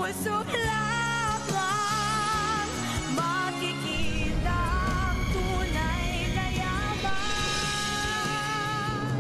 puso lamang makikita ang tunay na yaman.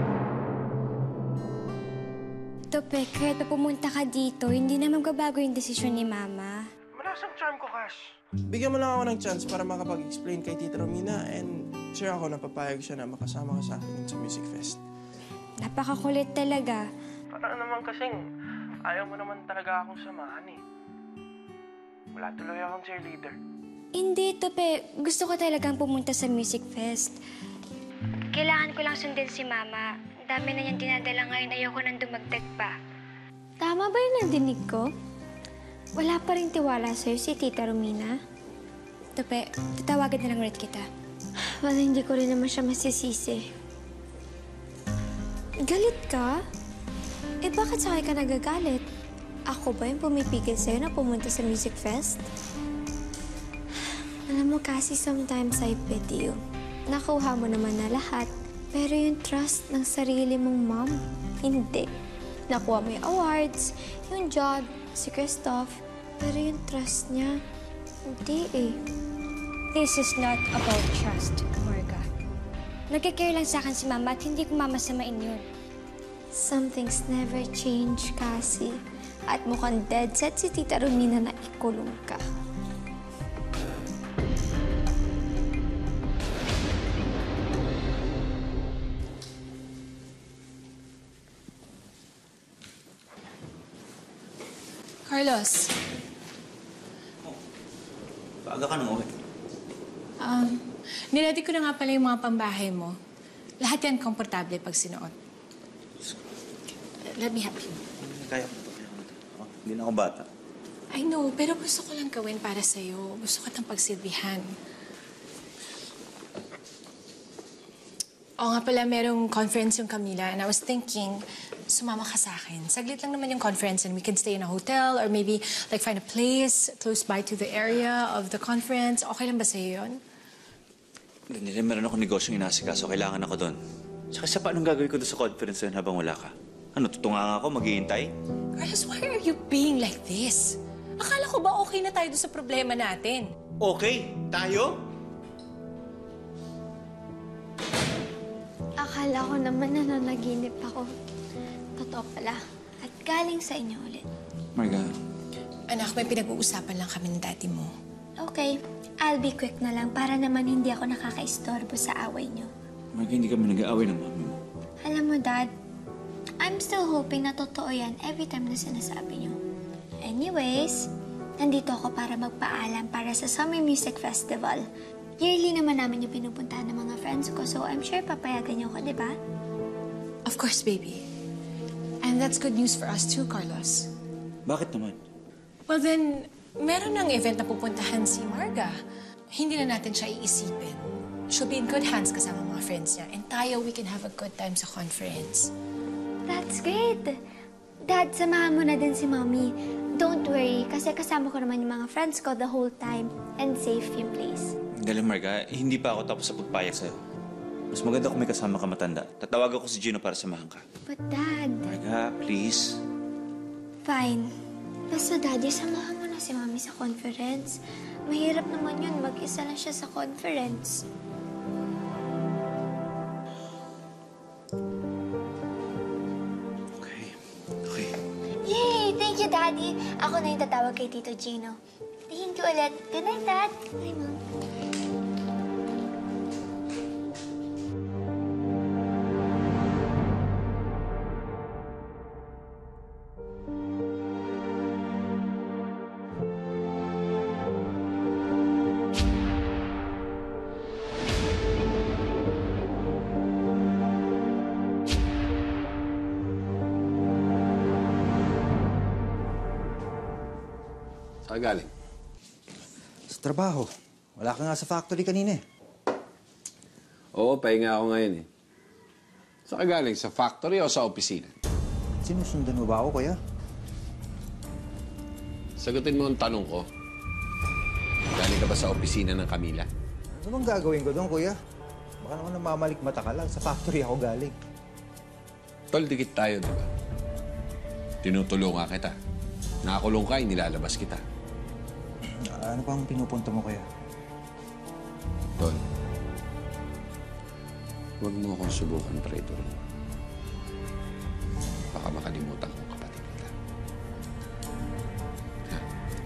Tope, kahit na pumunta ka dito, hindi na magbabago yung desisyon ni Mama. Malakas ang charm ko, Cash. Bigyan mo lang ako ng chance para makapag-explain kay Tita Romina and sure ako na papayag siya na makasama ka sa akin sa Music Fest. Napakakulit talaga. Parang naman kasing ayaw mo naman talaga akong samahan eh. Wala tuloy akong cheerleader. Hindi, Tope. Gusto ko talagang pumunta sa Music Fest. Kailangan ko lang sundin si Mama. Ang dami na niyang dinadala ngayon. Ayoko nang dumagdag pa. Tama ba yung nadinig ko? Wala pa rin tiwala sa'yo si Tita Romina. Tope, tatawagan na lang ulit kita. Well, hindi ko rin naman siya masisisi. Galit ka? Eh, bakit sa akin ka nagagalit? Ako ba yung pumipigil sa'yo na pumunta sa Music Fest? Alam mo kasi sometimes I pity you. Nakuha mo naman na lahat. Pero yung trust ng sarili mong mom, hindi. Nakuha mo yung awards, yung job, si Christoph. Pero yung trust niya, hindi eh. This is not about trust, Marga. Nagkikare lang sa akin si Mama at hindi ko mamasamain yun. Some things never change, Cassie. At mukhang dead set si Tita Romina na ikulong ka. Carlos. Paaga ka nang uwi. Niready ko na nga pala yung mga pambahay mo. Lahat yan komportable pag sinuot. Let me help you. Kaya ko ito. Hindi na ako bata. I know, pero gusto ko lang gawin para sa'yo. Gusto ko itang pagsilbihan. Oo nga pala, merong conference yung Camila, and I was thinking, sumama ka sa akin. Saglit lang naman yung conference, and we can stay in a hotel or maybe like find a place close by to the area of the conference. Okay lang ba sa'yo yun? Hindi rin meron akong negosyong inasikaso. Kailangan ako doon. Tsaka sa paanong gagawin ko doon sa conference na habang wala ka? Ano, tutunga ako, maghihintay? Carlos, why are you being like this? Akala ko ba okay na tayo doon sa problema natin? Okay, tayo? Akala ko naman na nanaginip ako. Totoo pala. At galing sa inyo ulit. Marga. Anak, may pinag-uusapan lang kami ng daddy mo. Okay. I'll be quick na lang para naman hindi ako nakakaistorbo sa away niyo. Marga, hindi kami nag-aaway ng mami mo. Alam mo, Dad, I'm still hoping na totoo yan every time na sinasabi niyo. Anyways, nandito ako para magpaalam para sa Summer Music Festival. Yearly naman namin yung pinupuntahan ng mga friends ko, so I'm sure papayagan niyo ko, di ba? Of course, baby. And that's good news for us too, Carlos. Bakit naman? Well then, meron ng event na pupuntahan si Marga. Hindi na natin siya iisipin. She'll be in good hands kasama mga friends niya. And tayo, we can have a good time sa conference. That's great! Dad, samahan mo na din si Mommy. Don't worry, kasi kasama ko naman yung mga friends ko the whole time. And safe yung place. Galing, Marga. Hindi pa ako tapos sa pagpayag sa'yo. Mas maganda kung may kasama ka matanda. Tatawagan ko si Gino para samahan ka. But Dad... Marga, please. Fine. Basta, Daddy, samahan mo na si Mommy sa conference. Mahirap naman yun. Mag-isa lang siya sa conference. Okay. Yay! Thank you, Daddy. Ako na yung tatawag kay Tito Gino. Thank you ulit. Good night, Dad. Bye, Mom. Saan galing? Sa trabaho. Wala ka nga sa factory kanina eh. Oo, pahinga ako ngayon eh. Saan ka galing? Sa factory o sa opisina? Sinusundan mo ba ako, kuya? Sagutin mo ang tanong ko. Galing ka ba sa opisina ng Camila? Ano bang gagawin ko doon, kuya? Baka naman namamalikmata ka lang. Sa factory ako galing. Tol, dikit tayo, di ba? Tinutulungan kita. nakakulong ka, nilalabas kita. Ano pang pinupunta mo, kuya? Don, huwag mo akong subukan, traitor. Baka makalimutan kong kapatid kita. Ha?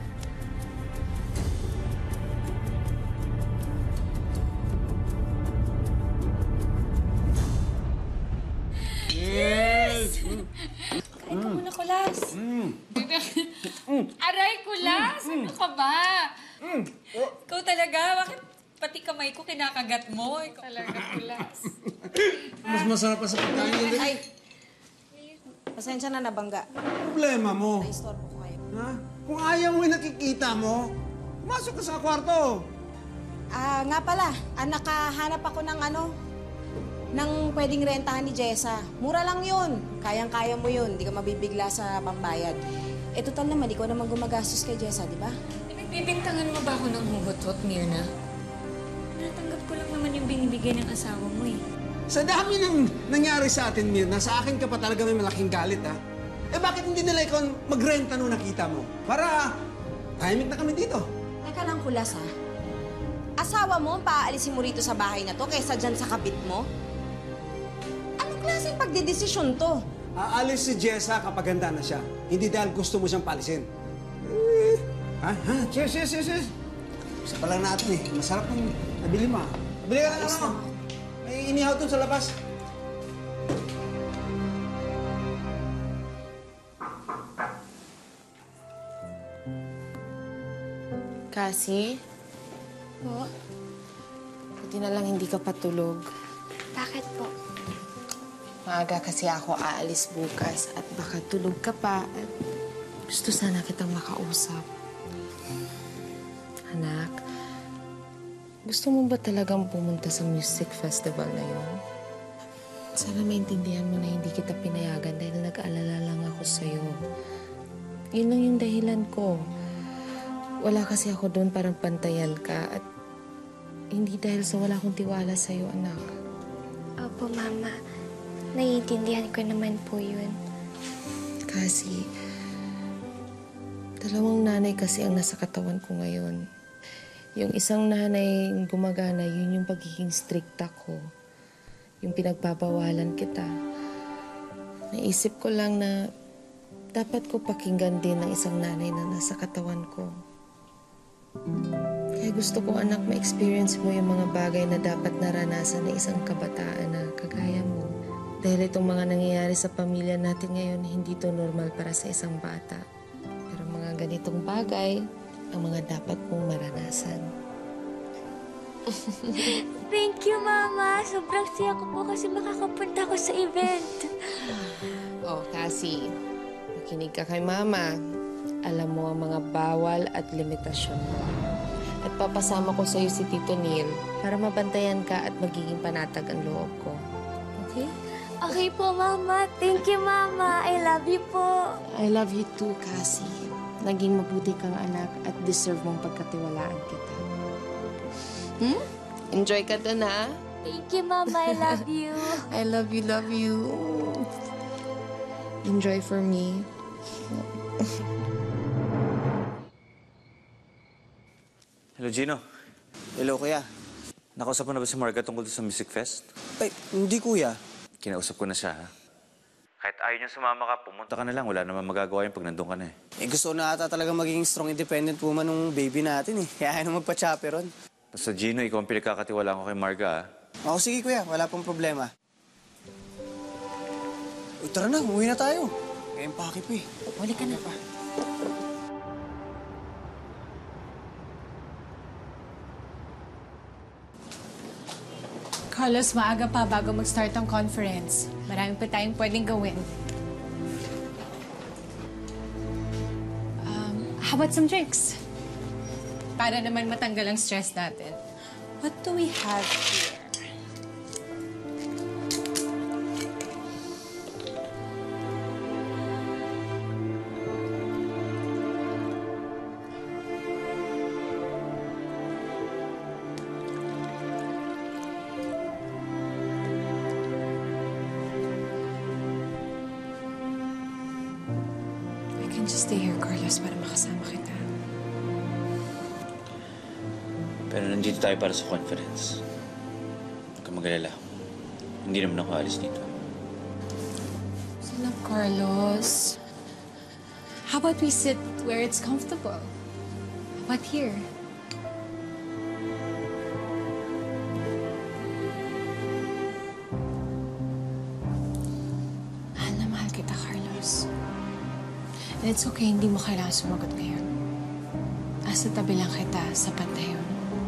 Kain ka muna, Kulas. Aray, Kulas! Ano ka ba? Ikaw talaga? Bakit pati kamay ko kinakagat mo? Ikaw talaga, Kulas. Mas masarap pa sa pagkain. Ay! Pasensya na nabangga. Problema mo. Naistorbo ko kayo. Ha? Kung ayaw mo yung nakikita mo, pumasok ka sa kwarto. Nga pala, nakahanap ako ng ng pwedeng rentahan ni Jessa. Mura lang yun. Kayang-kaya mo yun. Di ka mabibigla sa pambayad. Eh, total naman, ikaw naman gumagastos kay Jessa, di ba? Nagbibintangan mo ba ako ng hugot-hot, Mirna? Natanggap ko lang naman yung binibigay ng asawa mo eh. Sa dami ng nangyari sa atin, Mirna, sa akin ka pa talaga may malaking galit, ha? Eh, bakit hindi nila ikaw magrenta nung nakita mo? Para tahimik na kami dito. Teka lang, Kulas, ha? Asawa mo ang paaalisin mo rito sa bahay na to kaysa dyan sa kabit mo? Anong klaseng pagdedesisyon to? Aalis si Jessa kapag handa na siya. Hindi dahil gusto mo siyang palisin. Ha? Cheers, cheers, cheers, cheers. Isa pa lang natin eh. Masarap ng nabili mo. Nabili ka na ano. May inihaw dun sa labas. Cassie? Po? Buti na lang hindi ka patulog. Bakit po? Maaga kasi ako aalis bukas at baka tulog ka pa at gusto sana kitang makausap. Anak, gusto mo ba talagang pumunta sa music festival na yun? Sana maintindihan mo na hindi kita pinayagan dahil nag-alala lang ako sa'yo. Yun lang yung dahilan ko. Wala kasi ako doon parang pantayan ka at hindi dahil sa wala akong tiwala sa'yo, anak. Opo, Mama. Naiintindihan ko naman po yun. Kasi, dalawang nanay kasi ang nasa katawan ko ngayon. Yung isang nanay gumagana, yun yung pagiging stricta ko. Yung pinagbabawalan kita. Naisip ko lang na dapat ko pakinggan din ng isang nanay na nasa katawan ko. Kaya gusto ko, anak, ma-experience mo yung mga bagay na dapat naranasan ng isang kabataan na kagaya mo. Dahil itong mga nangyayari sa pamilya natin ngayon, hindi to normal para sa isang bata. Pero mga ganitong bagay, ang mga dapat mong maranasan. Thank you, Mama. Sobrang siya ko po kasi makakapunta ko sa event. Oh, Cassie, makinig ka kay Mama. Alam mo ang mga bawal at limitasyon mo. At papasama ko sa'yo si Tito Neil para mabantayan ka at magiging panatag ang loob ko. Okay? Okay po, Mama. Thank you, Mama. I love you po. I love you too, Cassie. Naging mabuti kang anak at deserve mong pagkatiwalaan kita. Enjoy ka doon, ha? Thank you, Mama. I love you. I love you, love you. Enjoy for me. Hello, Gino. Hello, kuya. Nakausap mo na ba si Marga tungkol sa Music Fest? Ay, hindi, kuya. Kinausap ko na siya, ha? Kahit ayaw niya sumama ka, pumunta ka na lang. Wala naman magagawa yun pag nandun ka na eh. Gusto na ata talaga maging strong independent woman ng baby natin eh. Kaya ayaw na magpa-chaperon. Basta Gino, ikaw ang pinagkakatiwalaan ko kay Marga, ha? Oo, sige, kuya. Wala pong problema. Uy, tara na. Umuwi na tayo. Ngayon pa pa eh. Huli ka na pa. Carlos, maaga pa bago mag-start ang conference. Marami pa tayong pwedeng gawin. How about some drinks? Para naman matanggal ang stress natin. What do we have here? We can can just stay here, Carlos, para makasama kita. Pero nandito tayo para sa conference. Huwag kang mag-alala. Hindi naman ako alis dito. Sana, Carlos. How about we sit where it's comfortable? How about here? Mahal na mahal kita, Carlos. And it's okay, hindi mo kailangan sumagot ngayon. Nasa tabi lang kita, sapat na yun.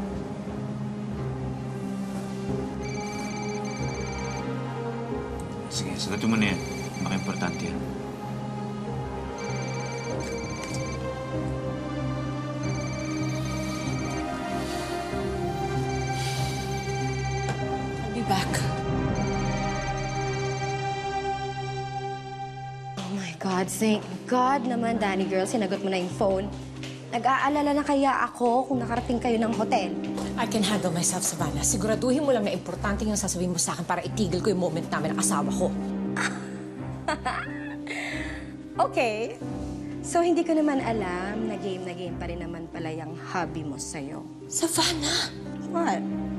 Sige, sagutin mo na yan. Maka-importante yan. I'll be back. Oh my God, thank God naman, Danny girl, sinagot mo na yung phone. Nag-aalala na kaya ako kung nakarating kayo ng hotel. I can handle myself, Savannah. Siguraduhin mo lang na importante yung sasabihin mo sa akin para itigil ko yung moment namin ng asawa ko. Okay. So, hindi ko naman alam na game pa rin naman pala yung hobby mo sa'yo. Savannah! What?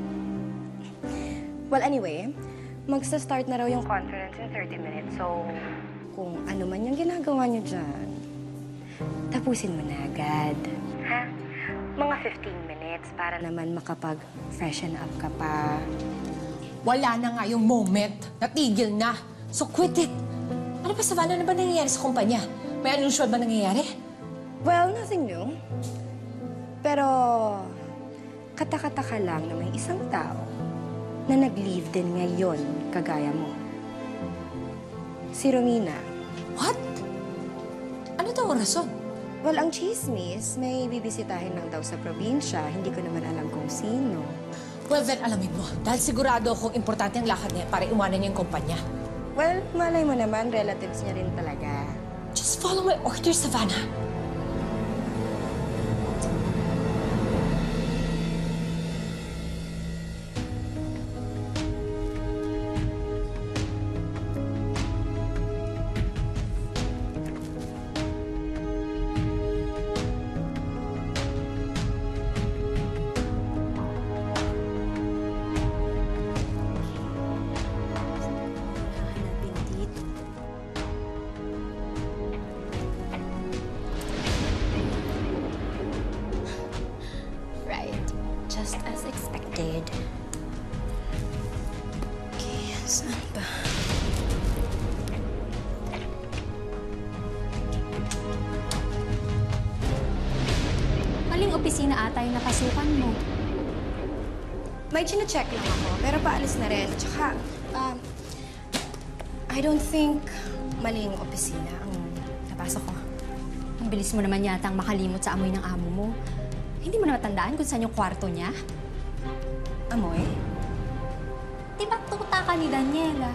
Well, anyway, magsa-start na raw yung conference in 30 minutes. So, kung ano man yung ginagawa niyo dyan, tapusin mo na agad. Ha? Mga 15 minutes para naman makapag-freshen up ka pa. Wala na nga yung moment. Natigil na. So quit it. Ano ba, Savannah, ano ba nangyayari sa kumpanya? May unusual ba nangyayari? Well, nothing new. Pero, katakataka lang na may isang tao na nag-leave din ngayon kagaya mo. Si Romina. What? Ano daw ang rason? Well, ang chismis, may bibisitahin lang daw sa probinsya. Hindi ko naman alam kung sino. Well, then, alamin mo. Dahil sigurado akong importante ang lakad niya para iwanan niya yung kumpanya. Well, malay mo naman, relatives niya rin talaga. Just follow my orders, Savannah. Right. Just as expected. Okay, saan ba? Maling opisina ata yung napasukan mo. May chine-check lang ako, pero paalis na rin. Tsaka, I don't think maling opisina ang napasok ko. Ang bilis mo naman yatang makalimot sa amoy ng amo mo. Hindi mo na matandaan kung saan yung kwarto niya? Amoy? Di ba tuta ka ni Daniela?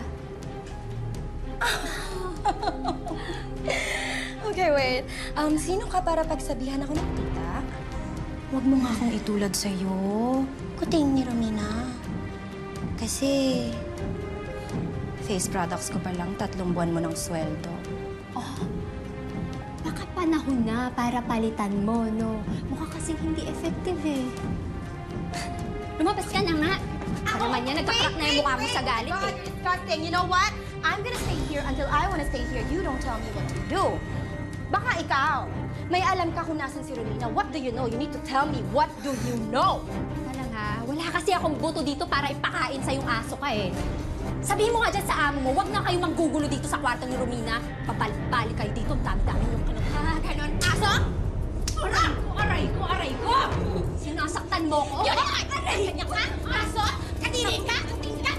Okay, wait. Sino ka para pagsabihan ako ng tita? Huwag mo nga akong itulad sa'yo. Kuting ni Romina. Kasi, face products ko pa lang 3 buwan mo ng sweldo. Oh, baka panahon na para palitan mo, no? Mukha kasing hindi effective eh. Lumabas ka na nga. Ano naman yan, nagkakrak na yung mukha mo sa galit God, eh. disgusting. You know what? I'm gonna stay here until I wanna stay here. You don't tell me what to do. Baka ikaw, may alam ka kung nasan si Romina. What do you know? You need to tell me, what do you know? Wala nga, wala kasi akong buto dito para ipakain sa yung aso ka eh. Sabihin mo nga dyan sa amo mo, wag na kayong manggugulo dito sa kwarto ni Romina. Papalik-balik kayo dito, ang dami-dami yung ganon. Aso? Aray ko! Sinasaktan mo ko? Yun! Aray! Kanya ka? Aso? Kadiri ka? Kuting ka?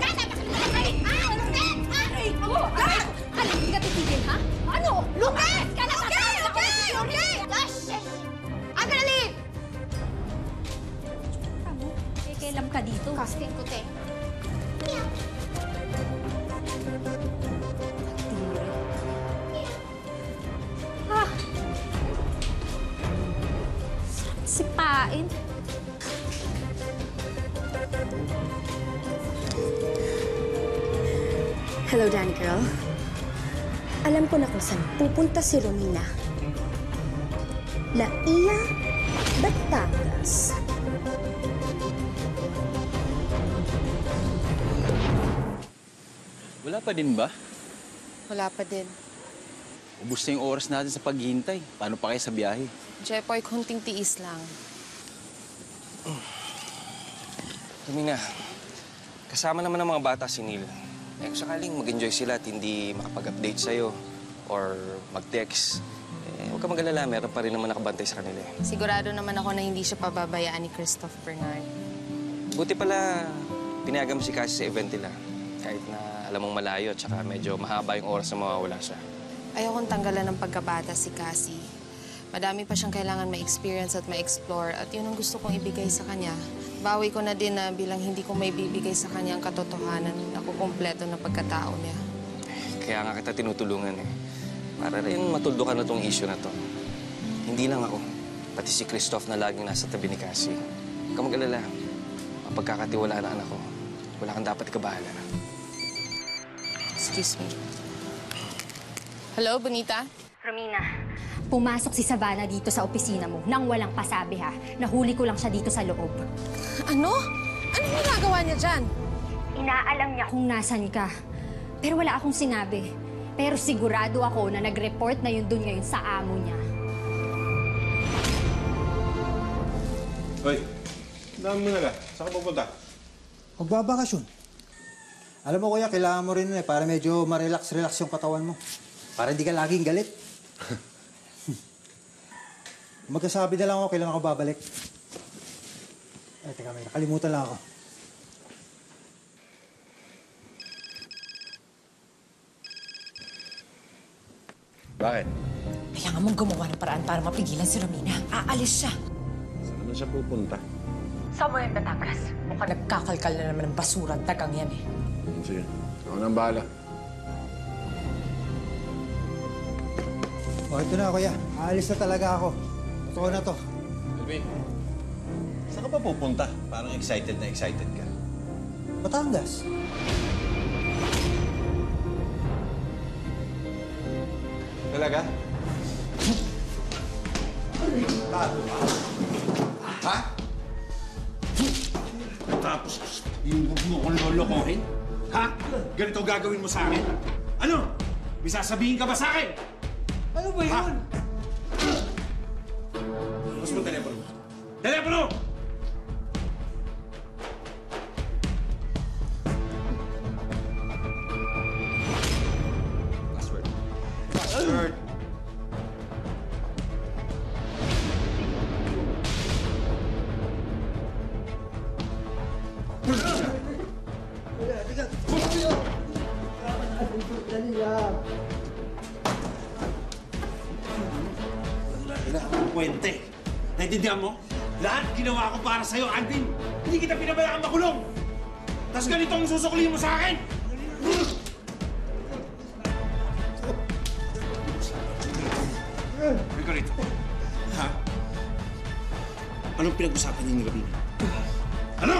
Aray ko! Ano, hindi ka titigil, ha? Ano? Lumas ka na! Okay! Gosh! I'm gonna leave! Ano? Kailan ka dito? Casting ko, te. Ah! Sarap sipain. Hello, Danny girl. Alam ko na kung saan pupunta si Romina Laia, Batangas. Wala pa din ba? Wala pa din. Ubus na yung oras natin sa paghihintay. Paano pa kayo sa biyahe? Jepoy, kunting tiis lang. Romina, kasama naman ng mga bata si Neil. Eh, kung sakaling mag-enjoy sila at hindi makapag-update sa'yo or mag-text, huwag ka mag-alala, meron pa rin naman nakabantay sa kanila. Sigurado naman ako na hindi siya pababayaan ni Christoph Bernard. Buti pala, pinayagan mo si Cassie sa event nila. Kahit na alam mong malayo at saka medyo mahaba yung oras na mawawala siya. Ayokong tanggalan ng pagkabata si Cassie. Madami pa siyang kailangan ma-experience at ma-explore at yun ang gusto kong ibigay sa kanya. Bawi ko na din na bilang hindi ko may bibigay sa kanya ang katotohanan na kukumpleto na pagkatao niya. Kaya nga kita tinutulungan eh. Para rin matuldukan na tong issue na to. Hindi lang ako, pati si Christoph na laging nasa tabi ni Cassie. Huwag ka mag-alala. Mapagkakatiwalaan ang anak ko. Wala kang dapat ikabahala na. Excuse me. Hello, Bonita? Romina, pumasok si Savannah dito sa opisina mo nang walang pasabi ha. Nahuli ko lang siya dito sa loob. Ano? Anong ginagawa niya dyan? Inaalam niya kung nasan ka. Pero wala akong sinabi. Pero sigurado ako na nag-report na yun dun ngayon sa amo niya. Hoy, dami mo na. Saan ka pupunta? Magbabakasyon. Alam mo kuya, kailangan mo rin para medyo ma-relax yung katawan mo. Para hindi ka laging galit. Magkasabi na lang ako kailan ako babalik. Ay, teka, may nakalimutan lang ako. Bakit? Kailangan mong gumawa ng paraan para mapigilan si Romina. Aalis siya. Saan naman siya pupunta? Somewhere in Batangas. Mukhang nagkakalkal na naman ng basura ang tagang yan eh. Sige, ako nang bahala. O, ito na kuya. Aalis na talaga ako. Totoo na to. Alvin, saan ka pa pupunta? Parang excited na excited ka. Batangas. Talaga? Ha? Tapos, yung huwag mo akong lolokohin? Ha? Ganito gagawin mo sa akin? Ano? May sasabihin ka ba sa akin? Ano ba yun? Mas mo telepono. Telepono! Password. Password. Dali lang. Wala akong kwente. Naintindihan mo? Lahat ginawa ko para sa'yo, Alvin. Hindi kita pinabayaan makulong. Tapos ganito ang susukulihin mo sa akin. Halika rito. Ha? Anong pinag-usapan niyo ni Robina? Ano?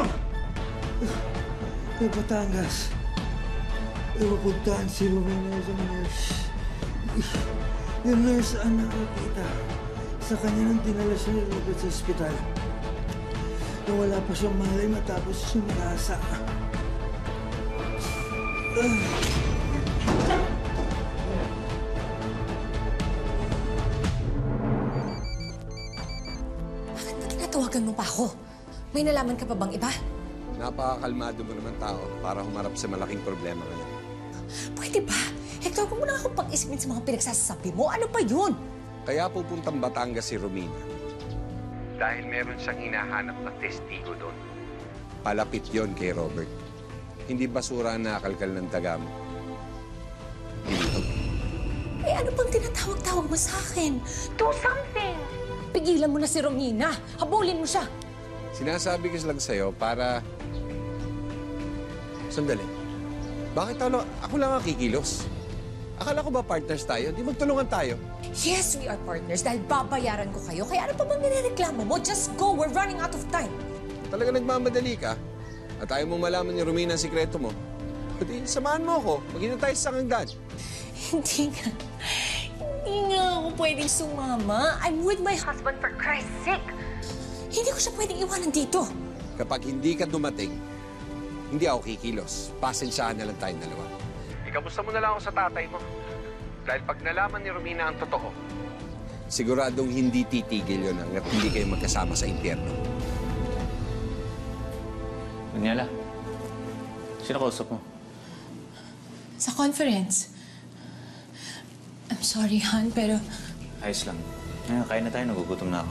Sa Batangas. Ipapuntahan si Romina sa nurse. Yung nurse ang nakakita. Sa kanya nang dinala siya ni Robert sa ospital. Na wala pa siyang malay matapos sumasa. Bakit ba tinatawagan mo pa ako? May nalaman ka pa bang iba? Napakakalmado mo naman tao para humarap sa malaking problema ngayon. Pwede ba? Hector, huwag mo na akong pag-isipin sa mga pinagsasabi mo. Ano ba yun? Kaya pupuntang Batangas si Romina. Dahil meron siyang hinahanap na testigo doon. Palapit yon kay Robert. Hindi basura ang nakakalkal ng daga mo. Eh, ano bang tinatawag-tawag mo sa akin? Do something! Pigilan mo na si Romina. Habulin mo siya. Sinasabi ko lang sa'yo para... Sandali. Bakit ako lang ang kikilos? Akala ko ba partners tayo? Di magtulungan tayo. Yes, we are partners dahil babayaran ko kayo. Kaya ano pa bang nireklamo mo? Just go. We're running out of time. Talaga nagmamadali ka? At ayaw mong malaman ni Romina ang sikreto mo? Pati, samahan mo ako. Maghintay tayo sa hanggan. Hindi nga. Hindi nga ako pwedeng sumama. I'm with my husband for Christ's sake. Hindi ko siya pwedeng iwanan dito. Kapag hindi ka dumating, hindi ako kikilos. Pasensyahan na lang tayong dalawa. Ikamusta mo na lang ako sa tatay mo. Dahil pag nalaman ni Romina ang totoo, siguradong hindi titigil yun hanggat hindi kayo magkasama sa impyerno. Daniela, sino kausap mo? Sa conference. I'm sorry, Han, pero... Ayos lang. Ngayon, kain na tayo. Nagugutom na ako.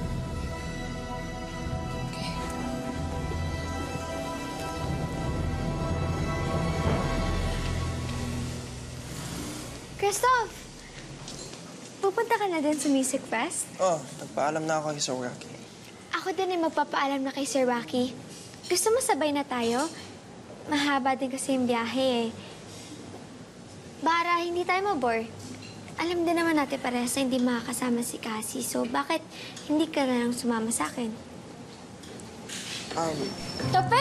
Christoph! Pupunta ka na din sa Music Fest? Oh, nagpaalam na ako kay Sir Rocky. Ako din ay magpapaalam na kay Sir Rocky. Gusto mo sabay na tayo? Mahaba din kasi yung biyahe eh. Para hindi tayo mabore. Alam din naman natin parehas na hindi makakasama si Cassie. So, bakit hindi ka na lang sumama sa akin? Tope!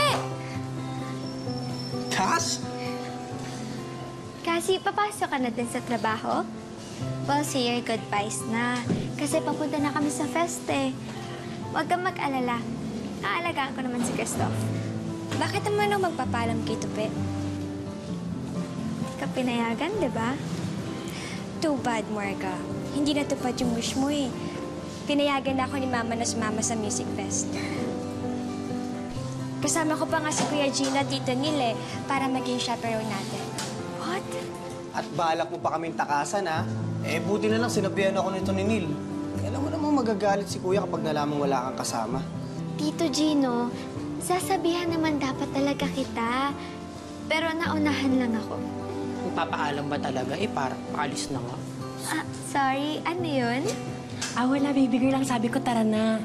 Cass? Cassie, papasok ka na din sa trabaho? Well, say your goodbyes na. Kasi papunta na kami sa fest eh. Huwag kang mag-alala. Aalagaan ko naman si Christoph. Bakit naman ako magpapalam kay Tope? Hindi ka pinayagan, di ba? Too bad, Morga. Hindi natupad yung wish mo eh. Pinayagan na ako ni Mama na sumama sa Music Fest. Kasama ko pa nga si Kuya Gina at Tito Neil eh, para maging chaperone natin. What? At balak mo pa kaming takasan, ha? Eh, buti na lang sinabihan ako nito ni Neil. Alam mo namang magagalit si Kuya kapag nalamang wala kang kasama. Tito Gino, sasabihan naman dapat talaga kita. Pero naunahan lang ako. Papaalam ba talaga? Eh, parang paalis na nga. Ah, sorry. Ano yun? Wala, baby girl lang. Sabi ko, tara na.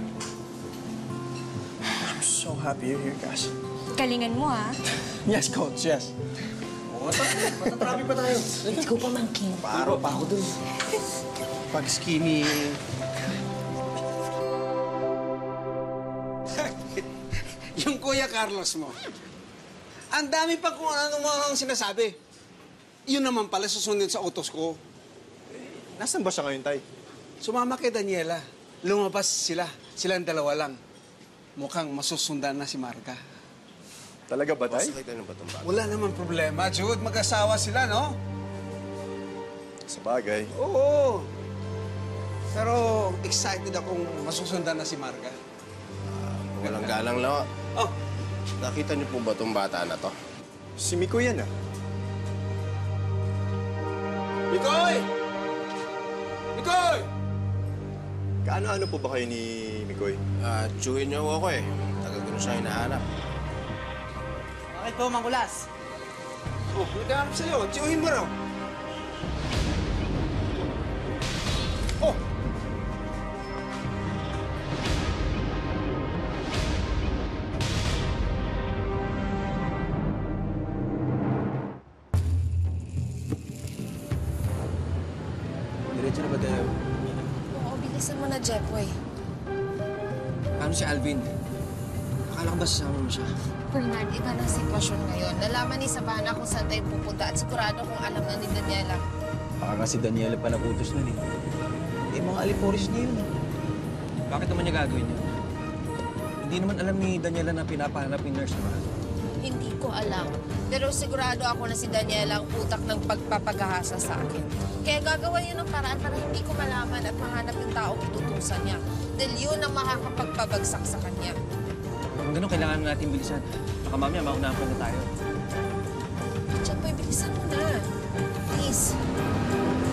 I'm so happy you're here, Cass. Galingan mo, ha? Yes, Coach, yes. Matatraffic pa tayo. Let's go, pamangkin. Paro pa ako dun. Pag skinny... Yung Kuya Carlos mo. Ang dami pa kung ano mga sinasabi. Yun naman pala susundin sa utos ko. Nasaan ba siya ngayon, Tay? Sumama kay Daniela. Lumabas sila. Silang dalawa lang. Mukhang masusundan na si Marga. Talaga ba, Tay? Wala naman problema, Jude. Mag-asawa sila, no? Sa bagay. Oo. Pero excited akong masusundan na si Marga. Walang galang lang. Oh. Nakita niyo po ba itong bata na to? Si Miko yan, ah. Mikoy! Mikoy! Kaano-ano po ba kayo ni Mikoy? Tsuhin niyo ako eh. Tagal ko na siya hinahanap. Bakit po, Mangkulas? Oh, nagkahanap sa'yo. Tiyuhin mo raw. Oh! Diretso na ba tayo? Oo, bilisan mo na, Jepway. Paano si Alvin? Akala ko ba sasama mo siya? Bernard, iba ng sitwasyon ngayon. Nalaman ni Savannah kung saan tayo pupunta at sigurado kung alam na ni Daniela. Baka nga si Daniela pa naputos nun eh. Eh, mga aliporis niya yun. Bakit naman niya gagawin yun? Hindi naman alam ni Daniela na pinapahanap ni nurse naman. Hindi ko alam. Pero sigurado ako na si Daniela ang utak ng pagpapagahasa sa akin. Kaya gagawa yun ng paraan para hindi ko malaman at mahanap yung taong itutusan niya. Dahil yun ang makakapagpabagsak sa kanya. Kung gano'n, kailangan natin bilisan. Baka mamaya maunahan pa na tayo. Jepway, bilisan mo na. Please.